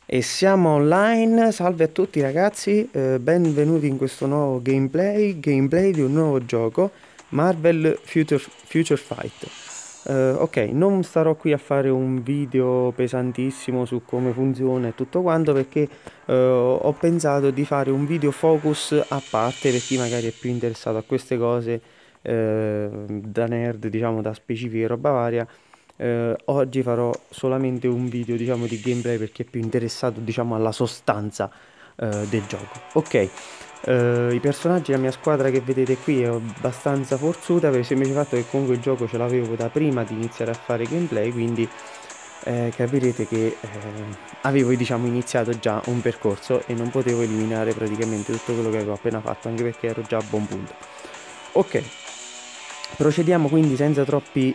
E siamo online, salve a tutti ragazzi, benvenuti in questo nuovo gameplay di un nuovo gioco, Marvel Future Fight. Ok, non starò qui a fare un video pesantissimo su come funziona e tutto quanto perché ho pensato di fare un video focus a parte per chi magari è più interessato a queste cose, da nerd, diciamo da specifiche roba varia. Oggi farò solamente un video, diciamo, di gameplay perché è più interessato, diciamo, alla sostanza, del gioco. Ok, i personaggi della mia squadra che vedete qui è abbastanza forzuta per il semplice fatto che comunque il gioco ce l'avevo da prima di iniziare a fare gameplay, quindi capirete che avevo, diciamo, iniziato già un percorso e non potevo eliminare praticamente tutto quello che avevo appena fatto, anche perché ero già a buon punto. Ok. Procediamo quindi senza troppi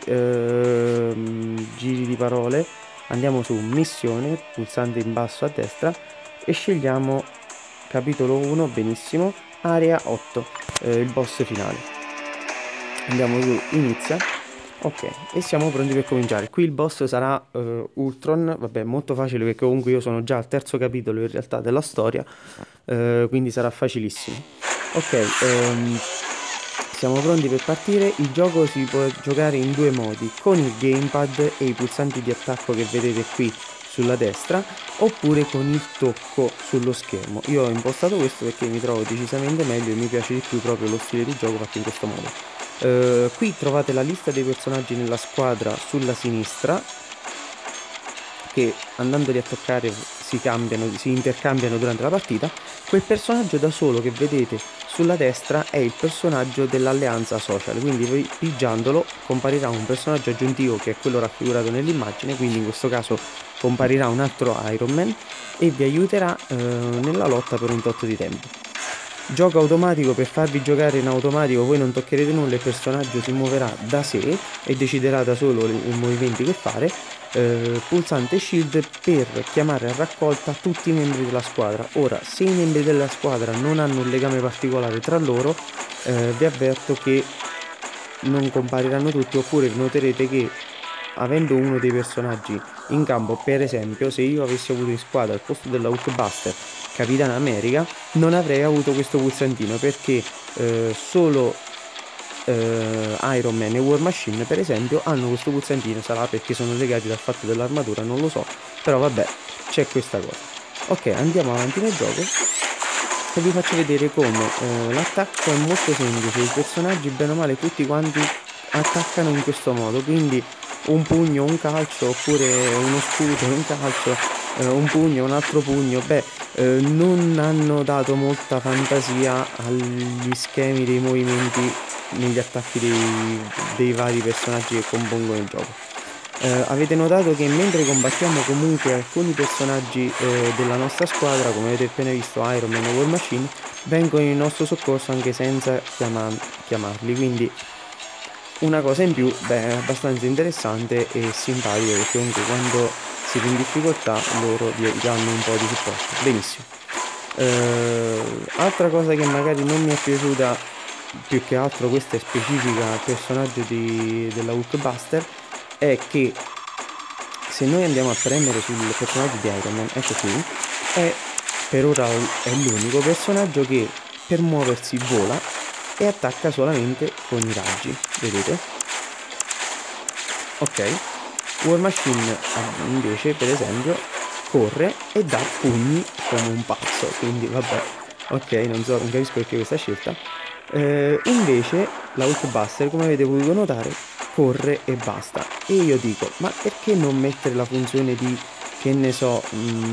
giri di parole, andiamo su missione, pulsante in basso a destra e scegliamo capitolo 1, benissimo, area 8, il boss finale. Andiamo su inizia, ok, e siamo pronti per cominciare. Qui il boss sarà Ultron, vabbè molto facile perché comunque io sono già al terzo capitolo in realtà della storia, quindi sarà facilissimo. Ok, siamo pronti per partire. Il gioco si può giocare in due modi, con il gamepad e i pulsanti di attacco che vedete qui sulla destra, oppure con il tocco sullo schermo. Io ho impostato questo perché mi trovo decisamente meglio e mi piace di più proprio lo stile di gioco fatto in questo modo. Qui trovate la lista dei personaggi nella squadra sulla sinistra, che andandoli a toccare si intercambiano durante la partita. Quel personaggio da solo che vedete sulla destra è il personaggio dell'alleanza social, quindi pigiandolo comparirà un personaggio aggiuntivo che è quello raffigurato nell'immagine, quindi in questo caso comparirà un altro Iron Man e vi aiuterà nella lotta per un tot di tempo. Gioco automatico, per farvi giocare in automatico voi non toccherete nulla, il personaggio si muoverà da sé e deciderà da solo i movimenti che fare. Pulsante shield per chiamare a raccolta tutti i membri della squadra. Ora, se i membri della squadra non hanno un legame particolare tra loro, vi avverto che non compariranno tutti, oppure noterete che avendo uno dei personaggi in campo, per esempio se io avessi avuto in squadra al posto della Hulkbuster Capitan America, non avrei avuto questo pulsantino perché solo Iron Man e War Machine per esempio hanno questo pulsantino. Sarà perché sono legati dal fatto dell'armatura, non lo so, però vabbè, c'è questa cosa. Ok, andiamo avanti nel gioco e vi faccio vedere come l'attacco è molto semplice. I personaggi bene o male tutti quanti attaccano in questo modo, quindi un pugno, un calcio, oppure uno scudo, un calcio, un pugno, un altro pugno. Beh, non hanno dato molta fantasia agli schemi dei movimenti negli attacchi dei vari personaggi che compongono il gioco. Avete notato che mentre combattiamo comunque alcuni personaggi della nostra squadra, come avete appena visto Iron Man e War Machine, vengono in nostro soccorso anche senza chiamarli, quindi una cosa in più, beh, è abbastanza interessante e simpatica perché comunque quando siete in difficoltà loro vi danno un po' di supporto. Benissimo. Altra cosa che magari non mi è piaciuta, più che altro questa è specifica al personaggio della Hulkbuster, è che se noi andiamo a premere sul personaggio di Iron Man, ecco qui, è per ora è l'unico personaggio che per muoversi vola e attacca solamente con i raggi, vedete? Ok, War Machine invece, per esempio, corre e dà pugni come un pazzo, quindi vabbè, ok, non capisco perché questa scelta. Invece la Hulkbuster, come avete potuto notare, corre e basta. E io dico, ma perché non mettere la funzione di, che ne so,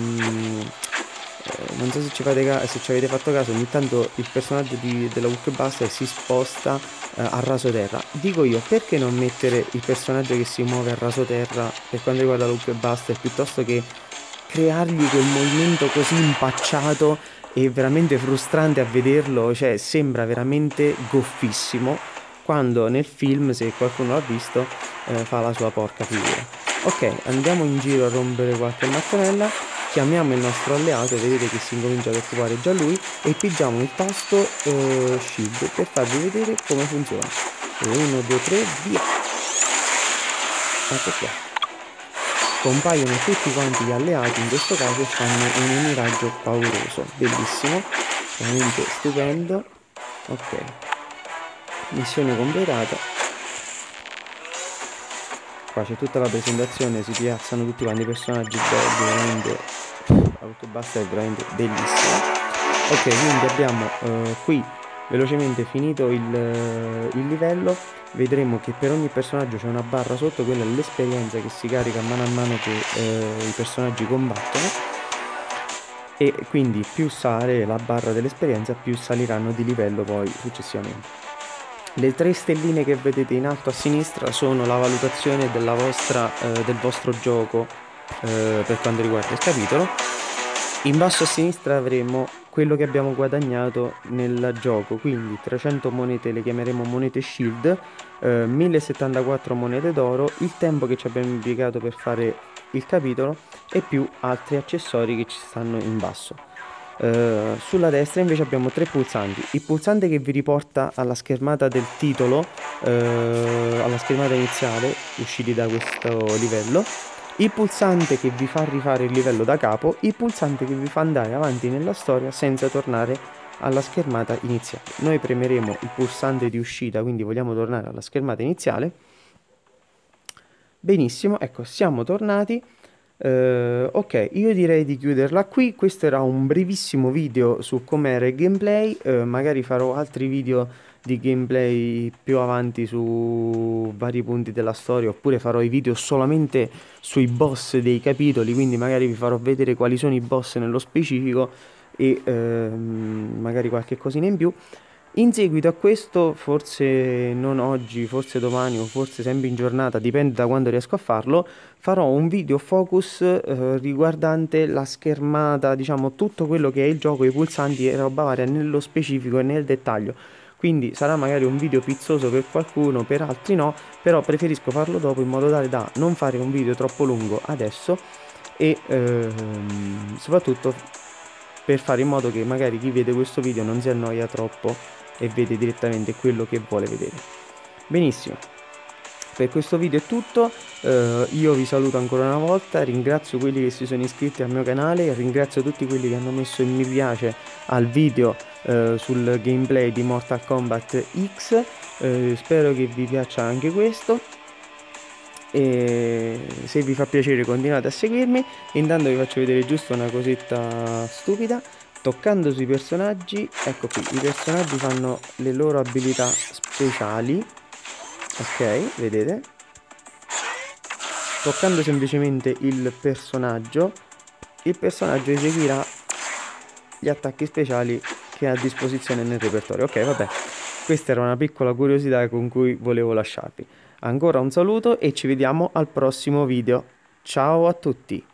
non so se se ci avete fatto caso, ogni tanto il personaggio della Hulkbuster si sposta a raso terra. Dico io, perché non mettere il personaggio che si muove a raso terra per quanto riguarda la Hulkbuster, piuttosto che creargli quel movimento così impacciato e veramente frustrante a vederlo, cioè sembra veramente goffissimo, quando nel film, se qualcuno l'ha visto, fa la sua porca figura. Ok, andiamo in giro a rompere qualche mattonella, chiamiamo il nostro alleato, vedete che si incomincia ad occupare già lui, e pigiamo il tasto shield per farvi vedere come funziona. 1, 2, 3, via! Ecco qua. compaiono tutti quanti gli alleati in questo caso e fanno un uniraggio pauroso, bellissimo, veramente stupendo. Ok, missione completata. Qua c'è tutta la presentazione, si piazzano tutti quanti i personaggi belli, veramente autobasta, è veramente bellissimo. Ok, quindi abbiamo qui velocemente finito il livello. Vedremo che per ogni personaggio c'è una barra sotto, quella è l'esperienza che si carica mano a mano che i personaggi combattono, e quindi più sale la barra dell'esperienza più saliranno di livello poi successivamente. Le 3 stelline che vedete in alto a sinistra sono la valutazione del vostro gioco per quanto riguarda il capitolo. In basso a sinistra avremo quello che abbiamo guadagnato nel gioco, quindi 300 monete, le chiameremo monete shield, 1074 monete d'oro, il tempo che ci abbiamo impiegato per fare il capitolo e più altri accessori che ci stanno in basso. Sulla destra invece abbiamo 3 pulsanti: il pulsante che vi riporta alla schermata del titolo, alla schermata iniziale usciti da questo livello, il pulsante che vi fa rifare il livello da capo, il pulsante che vi fa andare avanti nella storia senza tornare alla schermata iniziale. Noi premeremo il pulsante di uscita, quindi vogliamo tornare alla schermata iniziale. Benissimo, ecco, siamo tornati. Ok, io direi di chiuderla qui. Questo era un brevissimo video su com'era il gameplay. Magari farò altri video di gameplay più avanti su vari punti della storia, oppure farò i video solamente sui boss dei capitoli, quindi magari vi farò vedere quali sono i boss nello specifico e magari qualche cosina in più. In seguito a questo, forse non oggi, forse domani o forse sempre in giornata, dipende da quando riesco a farlo, farò un video focus riguardante la schermata, diciamo tutto quello che è il gioco, i pulsanti e roba varia nello specifico e nel dettaglio. Quindi sarà magari un video pizzoso per qualcuno, per altri no, però preferisco farlo dopo in modo tale da non fare un video troppo lungo adesso e soprattutto per fare in modo che magari chi vede questo video non si annoia troppo e vede direttamente quello che vuole vedere. Benissimo, per questo video è tutto, io vi saluto ancora una volta, ringrazio quelli che si sono iscritti al mio canale, ringrazio tutti quelli che hanno messo il mi piace al video sul gameplay di Mortal Kombat X, spero che vi piaccia anche questo. E se vi fa piacere continuate a seguirmi. Intanto vi faccio vedere giusto una cosetta stupida. Toccando sui personaggi, ecco qui, i personaggi fanno le loro abilità speciali. Ok, vedete? Toccando semplicemente il personaggio eseguirà gli attacchi speciali che ha a disposizione nel repertorio. Ok, vabbè, questa era una piccola curiosità con cui volevo lasciarvi. Ancora un saluto e ci vediamo al prossimo video. Ciao a tutti!